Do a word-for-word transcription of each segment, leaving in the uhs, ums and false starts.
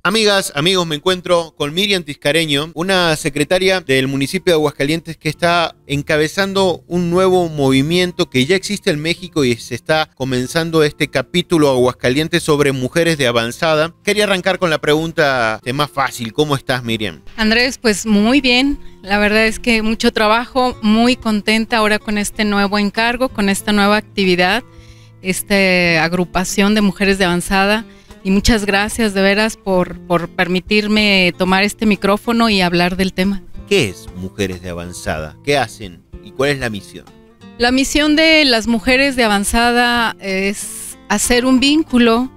Amigas, amigos, me encuentro con Miriam Tiscareño, una secretaria del municipio de Aguascalientes que está encabezando un nuevo movimiento que ya existe en México y se está comenzando este capítulo Aguascalientes sobre mujeres de avanzada. Quería arrancar con la pregunta más fácil. ¿Cómo estás, Miriam? Andrés, pues muy bien. La verdad es que mucho trabajo, muy contenta ahora con este nuevo encargo, con esta nueva actividad, esta agrupación de mujeres de avanzada. Y muchas gracias de veras por, por permitirme tomar este micrófono y hablar del tema. ¿Qué es Mujeres de Avanzada? ¿Qué hacen? ¿Y cuál es la misión? La misión de las mujeres de avanzada es hacer un vínculo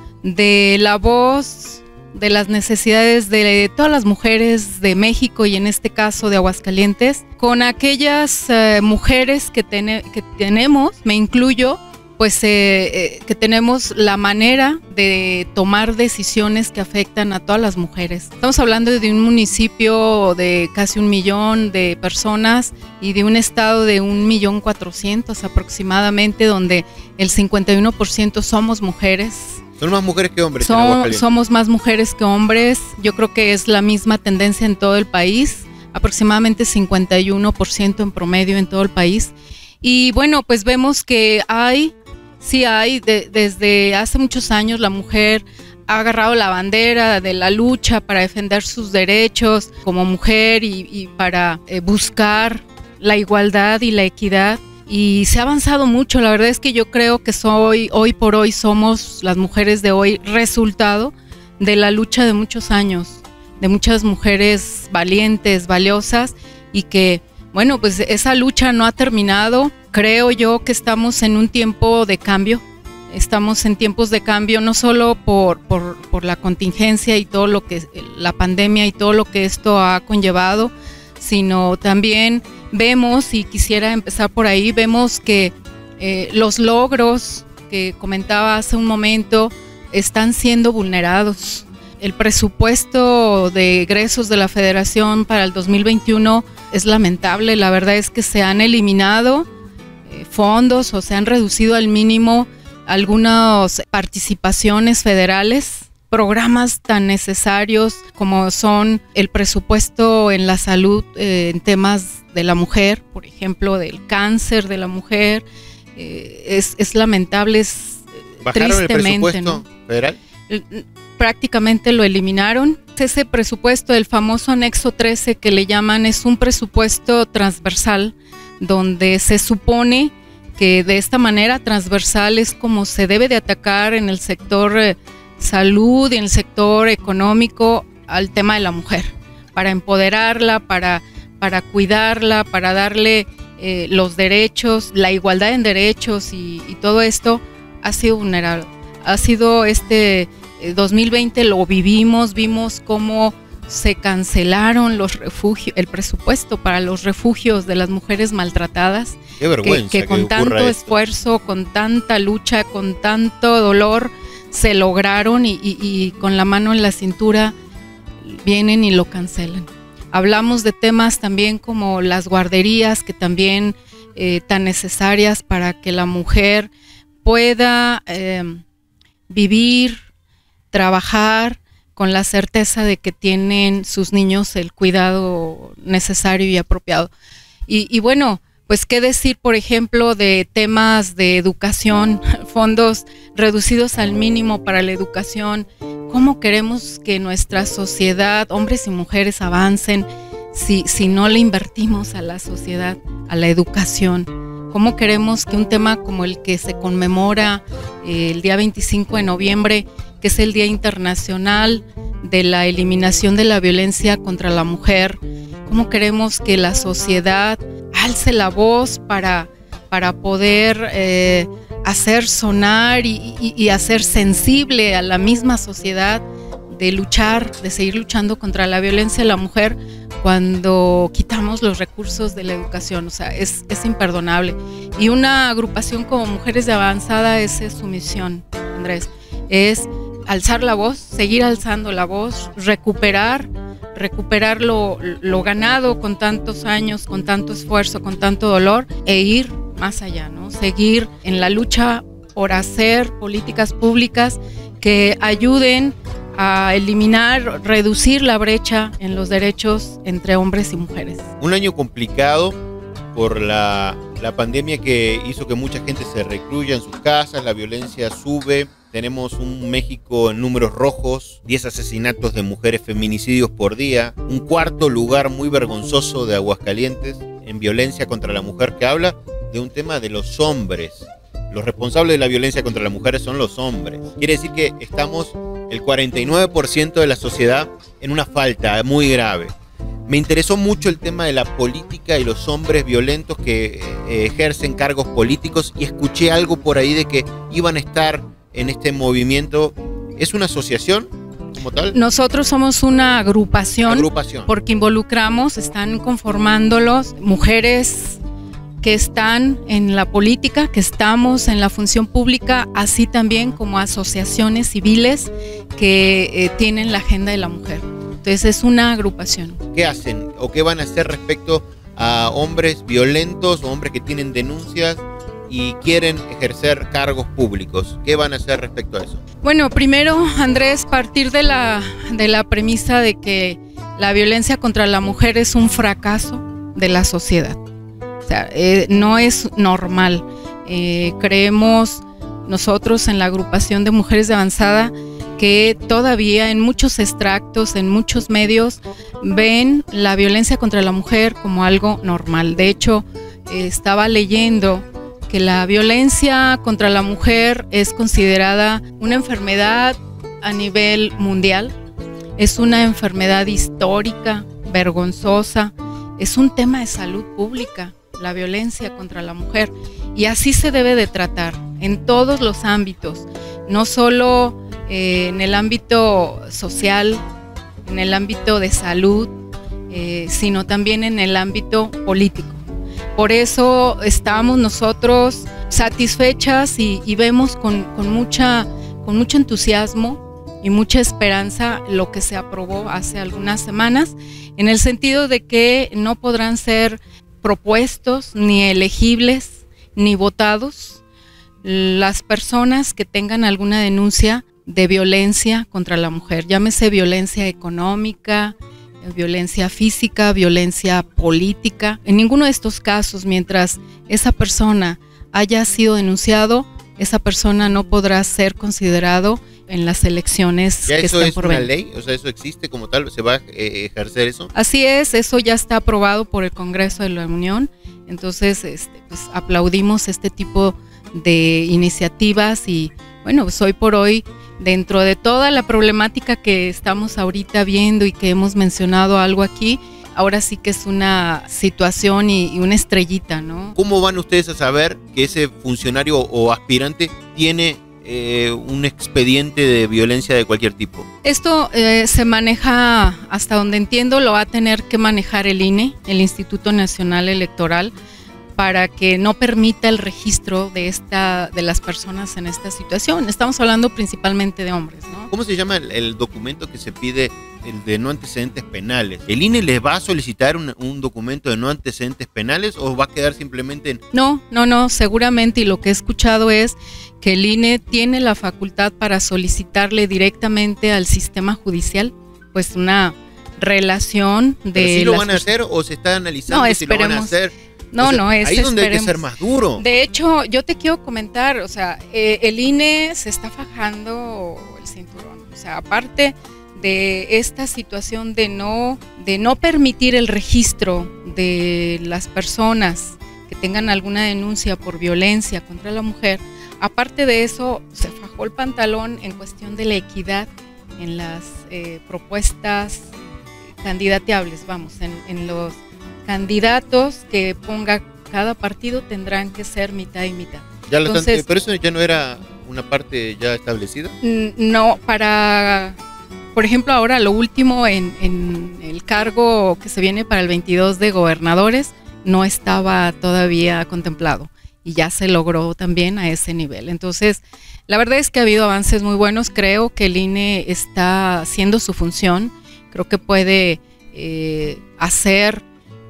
de la voz, de las necesidades de todas las mujeres de México y en este caso de Aguascalientes, con aquellas eh, mujeres que, ten, que tenemos, me incluyo, pues eh, eh, que tenemos la manera de tomar decisiones que afectan a todas las mujeres. Estamos hablando de un municipio de casi un millón de personas y de un estado de un millón cuatrocientos aproximadamente, donde el cincuenta y uno por ciento somos mujeres. ¿Son más mujeres que hombres? Son, somos más mujeres que hombres. Yo creo que es la misma tendencia en todo el país, aproximadamente cincuenta y uno por ciento en promedio en todo el país. Y bueno, pues vemos que hay Sí hay, de, desde hace muchos años la mujer ha agarrado la bandera de la lucha para defender sus derechos como mujer y, y para eh, buscar la igualdad y la equidad. Y se ha avanzado mucho. La verdad es que yo creo que soy, hoy por hoy somos las mujeres de hoy resultado de la lucha de muchos años, de muchas mujeres valientes, valiosas y que, bueno, pues esa lucha no ha terminado. Creo yo que estamos en un tiempo de cambio, estamos en tiempos de cambio no solo por, por, por la contingencia y todo lo que, la pandemia y todo lo que esto ha conllevado, sino también vemos, y quisiera empezar por ahí, vemos que eh, los logros que comentaba hace un momento están siendo vulnerados. El presupuesto de egresos de la Federación para el dos mil veintiuno es lamentable. La verdad es que se han eliminado eh, fondos o se han reducido al mínimo algunas participaciones federales, programas tan necesarios como son el presupuesto en la salud, eh, en temas de la mujer, por ejemplo, del cáncer de la mujer. Eh, es, es lamentable, es ¿Bajaron tristemente, el presupuesto ¿no? federal? Prácticamente lo eliminaron. Ese presupuesto, el famoso anexo trece que le llaman, es un presupuesto transversal donde se supone que de esta manera transversal es como se debe de atacar en el sector eh, salud y en el sector económico al tema de la mujer, para empoderarla, para, para cuidarla, para darle eh, los derechos, la igualdad en derechos y, y todo esto ha sido vulnerado. Ha sido este dos mil veinte, lo vivimos, vimos cómo se cancelaron los refugios, el presupuesto para los refugios de las mujeres maltratadas. Qué vergüenza que, que con que tanto esto. esfuerzo, con tanta lucha, con tanto dolor se lograron y, y, y con la mano en la cintura vienen y lo cancelan. Hablamos de temas también como las guarderías, que también eh, tan necesarias para que la mujer pueda eh, vivir, trabajar con la certeza de que tienen sus niños el cuidado necesario y apropiado. Y, y bueno, pues qué decir, por ejemplo, de temas de educación, fondos reducidos al mínimo para la educación. ¿Cómo queremos que nuestra sociedad, hombres y mujeres, avancen si, si no le invertimos a la sociedad, a la educación? ¿Cómo queremos que un tema como el que se conmemora eh, el día veinticinco de noviembre, que es el Día Internacional de la Eliminación de la Violencia contra la Mujer, cómo queremos que la sociedad alce la voz para, para poder eh, hacer sonar y, y, y hacer sensible a la misma sociedad de luchar, de seguir luchando contra la violencia de la mujer cuando quitamos los recursos de la educación? O sea, es, es imperdonable. Y una agrupación como Mujeres de Avanzada, esa es su misión, Andrés, es alzar la voz, seguir alzando la voz, recuperar, recuperar lo, lo ganado con tantos años, con tanto esfuerzo, con tanto dolor, e ir más allá, ¿no? Seguir en la lucha por hacer políticas públicas que ayuden a eliminar, reducir la brecha en los derechos entre hombres y mujeres. Un año complicado por la, la pandemia que hizo que mucha gente se recluya en sus casas, la violencia sube, tenemos un México en números rojos, diez asesinatos de mujeres, feminicidios por día, un cuarto lugar muy vergonzoso de Aguascalientes en violencia contra la mujer, que habla de un tema de los hombres. Los responsables de la violencia contra las mujeres son los hombres. Quiere decir que estamos el cuarenta y nueve por ciento de la sociedad en una falta muy grave. Me interesó mucho el tema de la política y los hombres violentos que eh, ejercen cargos políticos, y escuché algo por ahí de que iban a estar en este movimiento. ¿Es una asociación como tal? Nosotros somos una agrupación, agrupación. Porque involucramos, están conformándolos mujeres que están en la política, que estamos en la función pública, así también como asociaciones civiles que eh, tienen la agenda de la mujer. Entonces es una agrupación. ¿Qué hacen o qué van a hacer respecto a hombres violentos o hombres que tienen denuncias y quieren ejercer cargos públicos? ¿Qué van a hacer respecto a eso? Bueno, primero, Andrés, partir de la, de la premisa de que la violencia contra la mujer es un fracaso de la sociedad. O sea, eh, no es normal. Eh, creemos nosotros en la agrupación de Mujeres de Avanzada que todavía en muchos extractos, en muchos medios, ven la violencia contra la mujer como algo normal. De hecho, eh, estaba leyendo que la violencia contra la mujer es considerada una enfermedad a nivel mundial, es una enfermedad histórica, vergonzosa, es un tema de salud pública, la violencia contra la mujer, y así se debe de tratar en todos los ámbitos, no solo eh, en el ámbito social, en el ámbito de salud, eh, sino también en el ámbito político. Por eso estamos nosotros satisfechas y, y vemos con, con, mucha, con mucho entusiasmo y mucha esperanza lo que se aprobó hace algunas semanas, en el sentido de que no podrán ser propuestos, ni elegibles, ni votados las personas que tengan alguna denuncia de violencia contra la mujer, llámese violencia económica, violencia física, violencia política. En ninguno de estos casos, mientras esa persona haya sido denunciado, esa persona no podrá ser considerado en las elecciones ¿Ya que eso estén es por una venir. ley? O sea, ¿eso existe como tal? ¿Se va a eh, ejercer eso? Así es, eso ya está aprobado por el Congreso de la Unión. Entonces, este, pues, aplaudimos este tipo de iniciativas y, bueno, pues hoy por hoy, dentro de toda la problemática que estamos ahorita viendo y que hemos mencionado algo aquí, ahora sí que es una situación y, y una estrellita, ¿no? ¿Cómo van ustedes a saber que ese funcionario o aspirante tiene eh, un expediente de violencia de cualquier tipo? Esto eh, se maneja, hasta donde entiendo, lo va a tener que manejar el I N E, el Instituto Nacional Electoral, para que no permita el registro de esta de las personas en esta situación. Estamos hablando principalmente de hombres, ¿no? ¿Cómo se llama el, el documento que se pide, el de no antecedentes penales? ¿El I N E les va a solicitar un, un documento de no antecedentes penales o va a quedar simplemente en...? No, no, no, seguramente, y lo que he escuchado es que el I N E tiene la facultad para solicitarle directamente al sistema judicial, pues una relación de... ¿Pero sí lo las van a hacer o se está analizando no, si lo van a hacer? No, o sea, no, es ahí es donde esperemos. hay que ser más duro. De hecho, yo te quiero comentar, o sea, eh, el I N E se está fajando el cinturón. O sea, aparte de esta situación de no, de no permitir el registro de las personas que tengan alguna denuncia por violencia contra la mujer, aparte de eso, se fajó el pantalón en cuestión de la equidad en las eh, propuestas candidateables, vamos, en, en los candidatos que ponga cada partido tendrán que ser mitad y mitad. Ya lo Entonces, están, ¿pero eso ya no era una parte ya establecida? No, para, por ejemplo, ahora lo último en, en el cargo que se viene para el veintidós de gobernadores no estaba todavía contemplado y ya se logró también a ese nivel. Entonces, la verdad es que ha habido avances muy buenos. Creo que el I N E está haciendo su función. Creo que puede eh, hacer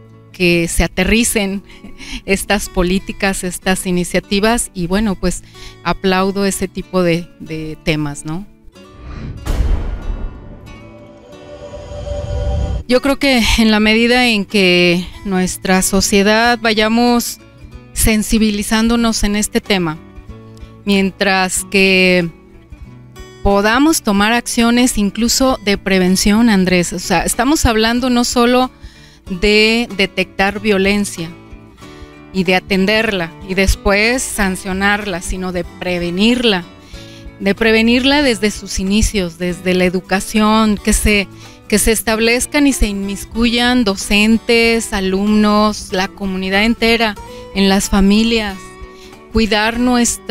que se aterricen estas políticas, estas iniciativas, y bueno, pues aplaudo ese tipo de, de temas, ¿no? Yo creo que en la medida en que nuestra sociedad vayamos sensibilizándonos en este tema, mientras que podamos tomar acciones incluso de prevención, Andrés, o sea, estamos hablando no solo de detectar violencia y de atenderla y después sancionarla, sino de prevenirla, de prevenirla desde sus inicios, desde la educación, que se que se establezcan y se inmiscuyan docentes, alumnos, la comunidad entera, en las familias, cuidar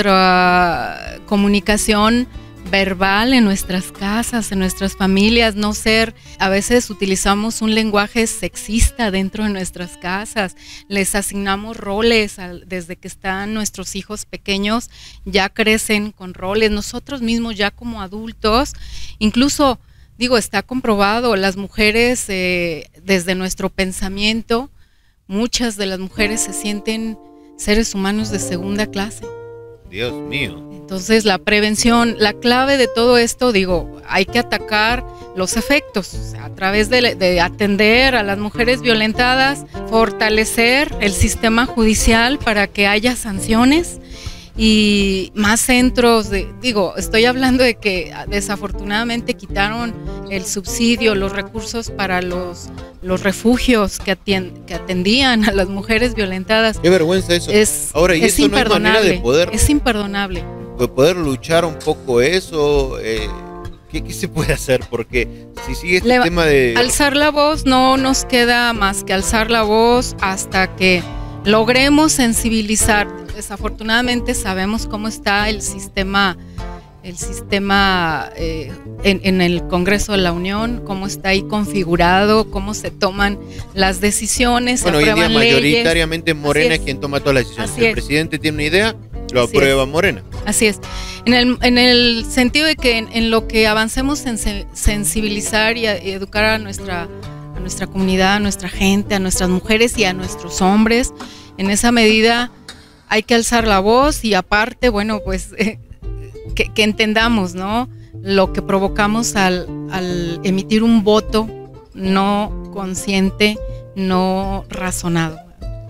nuestra comunicación verbal en nuestras casas, en nuestras familias, no ser, a veces utilizamos un lenguaje sexista dentro de nuestras casas, les asignamos roles al, desde que están nuestros hijos pequeños, ya crecen con roles, nosotros mismos ya como adultos, incluso digo, está comprobado, las mujeres, eh, desde nuestro pensamiento, muchas de las mujeres se sienten seres humanos de segunda clase. Dios mío. Entonces, la prevención, la clave de todo esto, digo, hay que atacar los efectos, o sea, a través de, de atender a las mujeres violentadas, fortalecer el sistema judicial para que haya sanciones, y más centros de, digo, estoy hablando de que desafortunadamente quitaron el subsidio, los recursos para los, los refugios que, atien, que atendían a las mujeres violentadas. Qué vergüenza eso. Es, Ahora, ¿y es eso no hay manera de poder, es imperdonable. de poder luchar un poco eso? Eh, ¿qué, ¿Qué se puede hacer? Porque si sigue este Le, tema de... Alzar la voz, no nos queda más que alzar la voz hasta que logremos sensibilizar. Desafortunadamente sabemos cómo está el sistema, el sistema eh, en, en el Congreso de la Unión, cómo está ahí configurado, cómo se toman las decisiones, bueno, se aprueban hoy en día leyes. Mayoritariamente Morena es quien toma todas las decisiones. Así Si el es. presidente tiene una idea, lo Así aprueba es. Morena. Así es. En el, en el sentido de que en, en lo que avancemos en se, sensibilizar y, a, y educar a nuestra, a nuestra comunidad, a nuestra gente, a nuestras mujeres y a nuestros hombres, en esa medida hay que alzar la voz y aparte, bueno, pues eh, que, que entendamos, ¿no? Lo que provocamos al, al emitir un voto no consciente, no razonado.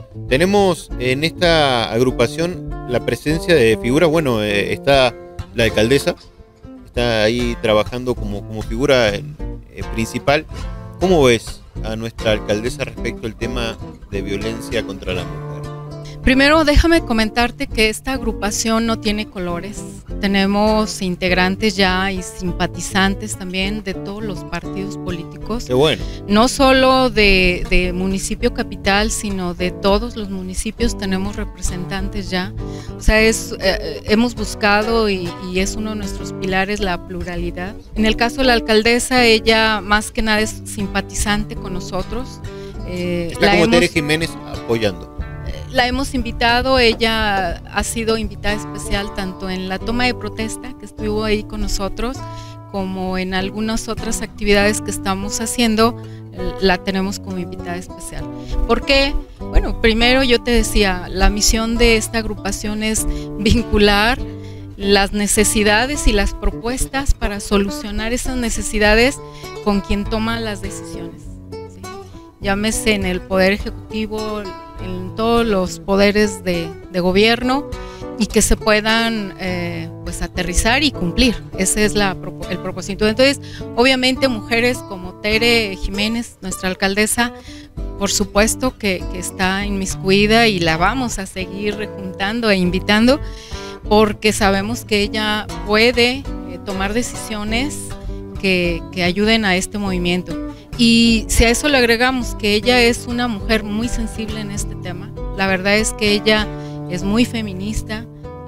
Tenemos en esta agrupación la presencia de figuras, bueno, eh, está la alcaldesa, está ahí trabajando como, como figura eh, principal. ¿Cómo ves a nuestra alcaldesa respecto al tema de violencia contra la mujer? Primero, déjame comentarte que esta agrupación no tiene colores. Tenemos integrantes ya y simpatizantes también de todos los partidos políticos. Qué bueno. No solo de, de municipio capital, sino de todos los municipios tenemos representantes ya. O sea, es, eh, hemos buscado y, y es uno de nuestros pilares la pluralidad. En el caso de la alcaldesa, ella más que nada es simpatizante con nosotros. Eh, Está como hemos, Tere Jiménez apoyando. La hemos invitado, ella ha sido invitada especial tanto en la toma de protesta, que estuvo ahí con nosotros, como en algunas otras actividades que estamos haciendo, la tenemos como invitada especial. ¿Por qué? Bueno, primero yo te decía, la misión de esta agrupación es vincular las necesidades y las propuestas para solucionar esas necesidades con quien toma las decisiones, ¿sí? Llámese en el Poder Ejecutivo, en todos los poderes de, de gobierno, y que se puedan eh, pues aterrizar y cumplir. Ese es la, el propósito. Entonces, obviamente mujeres como Tere Jiménez, nuestra alcaldesa, por supuesto que, que está inmiscuida y la vamos a seguir juntando e invitando, porque sabemos que ella puede eh, tomar decisiones que, que ayuden a este movimiento. Y si a eso le agregamos que ella es una mujer muy sensible en este tema, la verdad es que ella es muy feminista,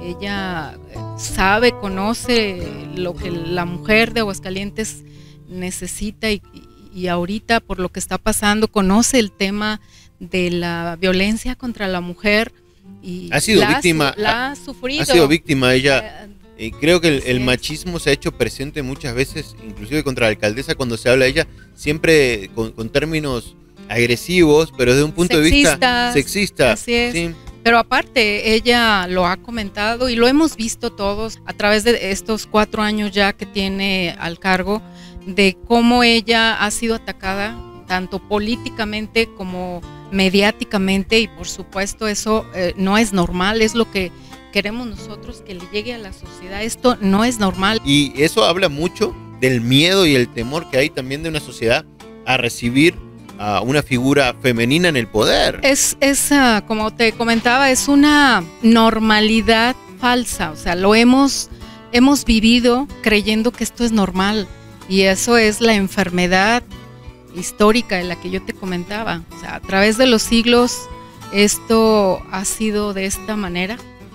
ella sabe, conoce lo que la mujer de Aguascalientes necesita y, y ahorita por lo que está pasando, conoce el tema de la violencia contra la mujer y ha sido la, víctima, la ha sufrido. Ha sido víctima ella. Eh, creo que el, el sí. machismo se ha hecho presente muchas veces, inclusive contra la alcaldesa cuando se habla de ella, siempre con, con términos agresivos, pero desde un punto Sexistas, de vista sexista. Así es. Sí. Pero aparte, ella lo ha comentado y lo hemos visto todos a través de estos cuatro años ya que tiene al cargo, de cómo ella ha sido atacada tanto políticamente como mediáticamente, y por supuesto eso eh, no es normal, es lo que queremos nosotros que le llegue a la sociedad. Esto no es normal. Y eso habla mucho del miedo y el temor que hay también de una sociedad a recibir a una figura femenina en el poder. Es, es uh, como te comentaba, es una normalidad falsa, o sea, lo hemos, hemos vivido creyendo que esto es normal, y eso es la enfermedad histórica de la que yo te comentaba. O sea, a través de los siglos esto ha sido de esta manera,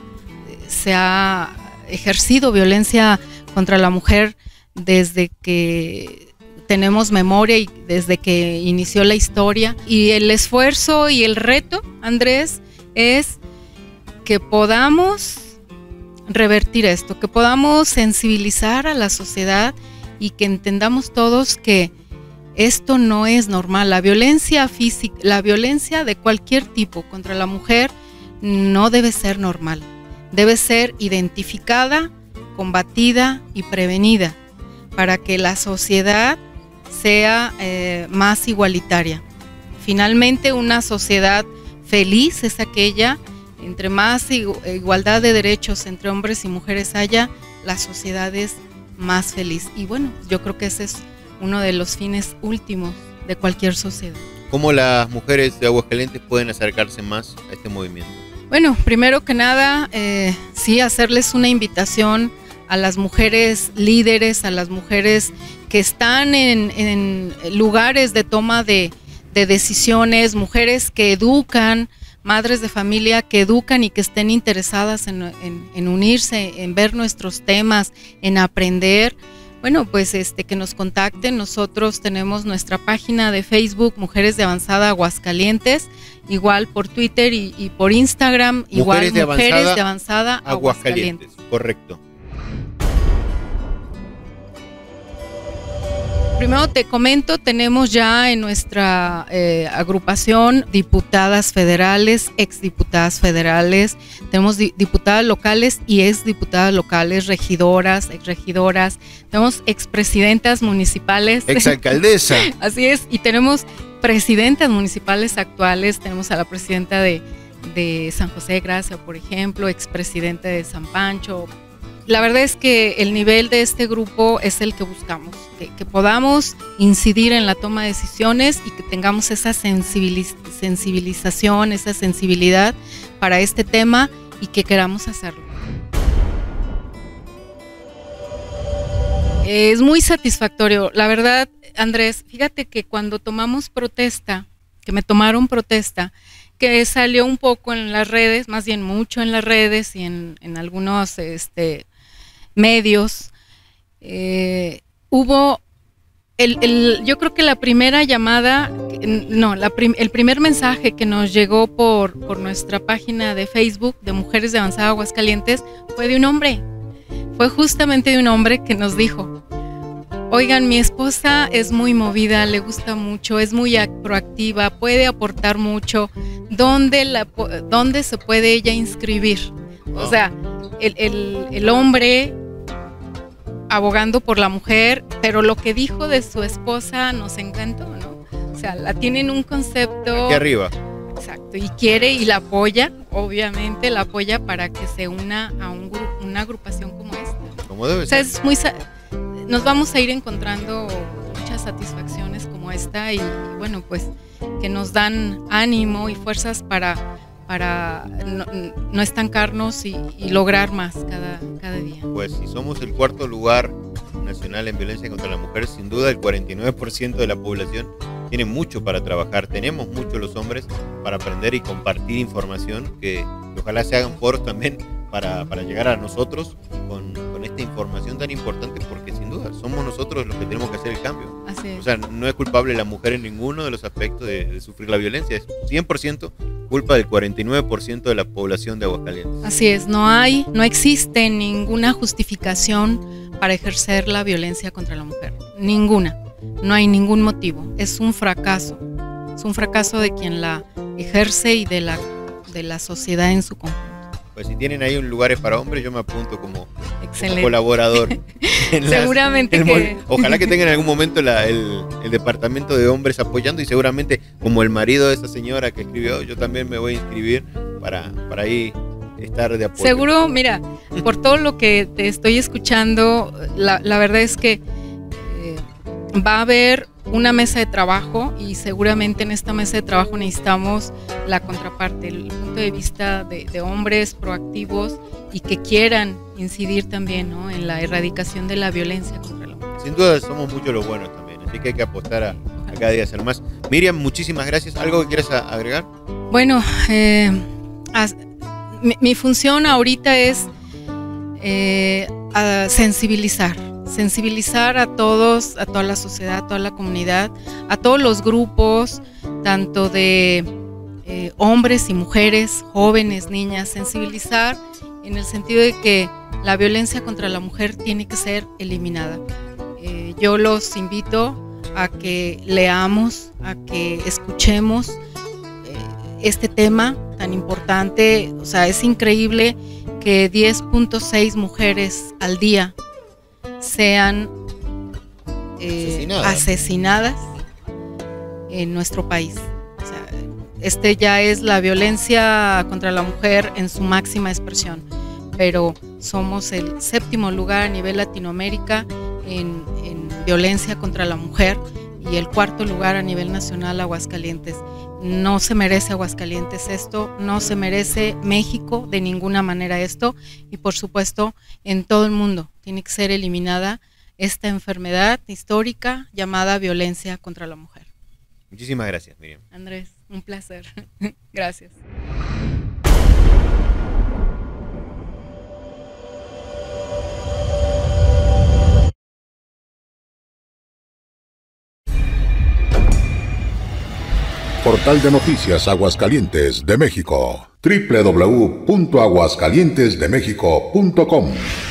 se ha ejercido violencia contra la mujer desde que tenemos memoria y desde que inició la historia, y el esfuerzo y el reto, Andrés, es que podamos revertir esto, que podamos sensibilizar a la sociedad y que entendamos todos que esto no es normal. La violencia física, la violencia de cualquier tipo contra la mujer no debe ser normal, debe ser identificada, combatida y prevenida para que la sociedad sea eh, más igualitaria. Finalmente, una sociedad feliz es aquella, entre más igualdad de derechos entre hombres y mujeres haya, la sociedad es más feliz. Y bueno, yo creo que ese es uno de los fines últimos de cualquier sociedad. ¿Cómo las mujeres de Aguascalientes pueden acercarse más a este movimiento? Bueno, primero que nada, eh, sí, hacerles una invitación a las mujeres líderes, a las mujeres que están en, en lugares de toma de, de decisiones, mujeres que educan, madres de familia que educan y que estén interesadas en, en, en unirse, en ver nuestros temas, en aprender. Bueno, pues este, que nos contacten. Nosotros tenemos nuestra página de Facebook, Mujeres de Avanzada Aguascalientes, igual por Twitter y, y por Instagram, igual Mujeres de Mujeres Avanzada, de Avanzada Aguascalientes. Aguascalientes. Correcto. Primero te comento, tenemos ya en nuestra eh, agrupación diputadas federales, exdiputadas federales, tenemos di diputadas locales y exdiputadas locales, regidoras, exregidoras, tenemos expresidentas municipales. Exalcaldesa. Así es, y tenemos presidentas municipales actuales, tenemos a la presidenta de, de San José de Gracia, por ejemplo, expresidente de San Pancho. La verdad es que el nivel de este grupo es el que buscamos, que, que podamos incidir en la toma de decisiones y que tengamos esa sensibiliz sensibilización, esa sensibilidad para este tema y que queramos hacerlo. Es muy satisfactorio. La verdad, Andrés, fíjate que cuando tomamos protesta, que me tomaron protesta, que salió un poco en las redes, más bien mucho en las redes y en, en algunos este, medios, eh, hubo, el, el, yo creo que la primera llamada, no, la prim, el primer mensaje que nos llegó por, por nuestra página de Facebook de Mujeres de Avanzada Aguascalientes fue de un hombre, fue justamente de un hombre que nos dijo: oigan, mi esposa es muy movida, le gusta mucho, es muy proactiva, puede aportar mucho. ¿Dónde, la, dónde se puede ella inscribir? O sea, el, el, el hombre abogando por la mujer, pero lo que dijo de su esposa nos encantó, ¿no? O sea, la tienen un concepto... Aquí arriba. Exacto, y quiere y la apoya, obviamente la apoya para que se una a un grupo, una agrupación como esta. Como debe o sea, ser. Es muy... Nos vamos a ir encontrando muchas satisfacciones como esta y, y bueno, pues que nos dan ánimo y fuerzas para, para no, no estancarnos y, y lograr más cada, cada día. Pues si somos el cuarto lugar nacional en violencia contra la mujer, sin duda el cuarenta y nueve por ciento de la población tiene mucho para trabajar. Tenemos mucho los hombres para aprender y compartir información que, que ojalá se hagan foros también para, para llegar a nosotros con, con esta información tan importante, porque sin duda somos nosotros los que tenemos que hacer el cambio. Así es. O sea, no es culpable la mujer en ninguno de los aspectos de, de sufrir la violencia, es cien por ciento culpa del cuarenta y nueve por ciento de la población de Aguascalientes. Así es, no hay, no existe ninguna justificación para ejercer la violencia contra la mujer, ninguna, no hay ningún motivo, es un fracaso, es un fracaso de quien la ejerce y de la, de la sociedad en su conjunto. pues si tienen ahí un lugares para hombres, yo me apunto como, como colaborador. Seguramente las, que... Ojalá que tengan en algún momento la, el, el departamento de hombres apoyando, y seguramente como el marido de esa señora que escribió, yo también me voy a inscribir para, para ahí estar de apoyo. Seguro, mira, por todo lo que te estoy escuchando, la, la verdad es que eh, va a haber una mesa de trabajo, y seguramente en esta mesa de trabajo necesitamos la contraparte, el punto de vista de, de hombres proactivos y que quieran incidir también, ¿no?, en la erradicación de la violencia contra la mujer. Sin duda somos muchos los buenos también, así que hay que apostar a, a cada día hacer más. Miriam, muchísimas gracias. ¿Algo que quieras agregar? Bueno, eh, as, mi, mi función ahorita es eh, a sensibilizar. sensibilizar a todos, a toda la sociedad, a toda la comunidad, a todos los grupos, tanto de eh, hombres y mujeres, jóvenes, niñas, sensibilizar en el sentido de que la violencia contra la mujer tiene que ser eliminada. Eh, yo los invito a que leamos, a que escuchemos eh, este tema tan importante. O sea, es increíble que diez punto seis mujeres al día sean eh, asesinadas. asesinadas en nuestro país. O sea, este ya es la violencia contra la mujer en su máxima expresión, pero somos el séptimo lugar a nivel Latinoamérica en, en violencia contra la mujer, y el cuarto lugar a nivel nacional Aguascalientes. No se merece Aguascalientes esto, no se merece México de ninguna manera esto, y por supuesto en todo el mundo tiene que ser eliminada esta enfermedad histórica llamada violencia contra la mujer. Muchísimas gracias, Miriam. Andrés, un placer. Gracias. Portal de Noticias Aguascalientes de México. doble u doble u doble u punto aguascalientes de méxico punto com